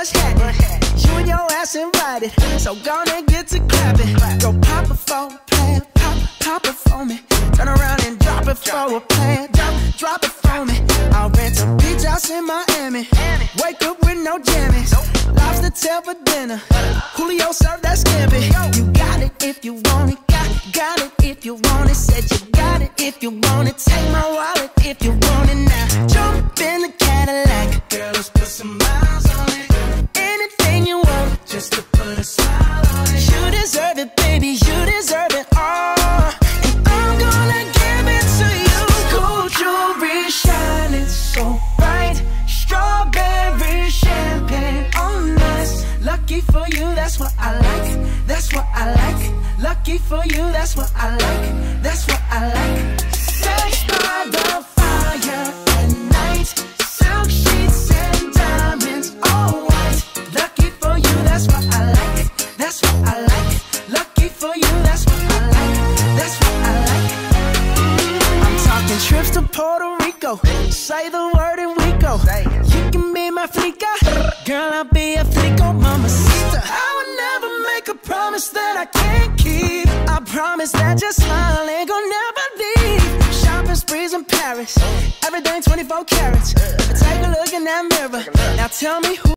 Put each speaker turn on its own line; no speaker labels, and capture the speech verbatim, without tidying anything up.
Bush happening. You and your ass invited, so gonna get to clapping. Go pop it for a plan, pop, pop it for me. Turn around and drop it for a plan, drop, drop it for me. I'll rent a beach house in Miami. Wake up with no jammies. Lobster tail for dinner. Julio served that scampi. You got it if you want it. Got, got it if you want it. Said you got it if you want it. Take my wallet if you want it now. Jump in the Cadillac. Girl, let's put some miles on it. Anything you want, just to put a smile on it. You deserve it, baby. You deserve it all. And I'm gonna give it to you. Gold jewelry shining so bright. Strawberry champagne on us. Lucky for you, that's what I like. That's what I like. Lucky for you, that's what I like. That's what I like. Sex by the fire at night. Silk sheets and diamonds, all white. Lucky for you, that's what I like. That's what I like. Lucky for you, that's what I like. That's what I like. I'm talking trips to Puerto Rico. Say the word and we go. You can be my flica. Girl, I'll be a flico, mamacita. I would never make a promise that I can't keep. I promise that your smile ain't gonna never leave. Shopping sprees in Paris. Everything twenty-four carats. Take a look in that mirror. Now tell me who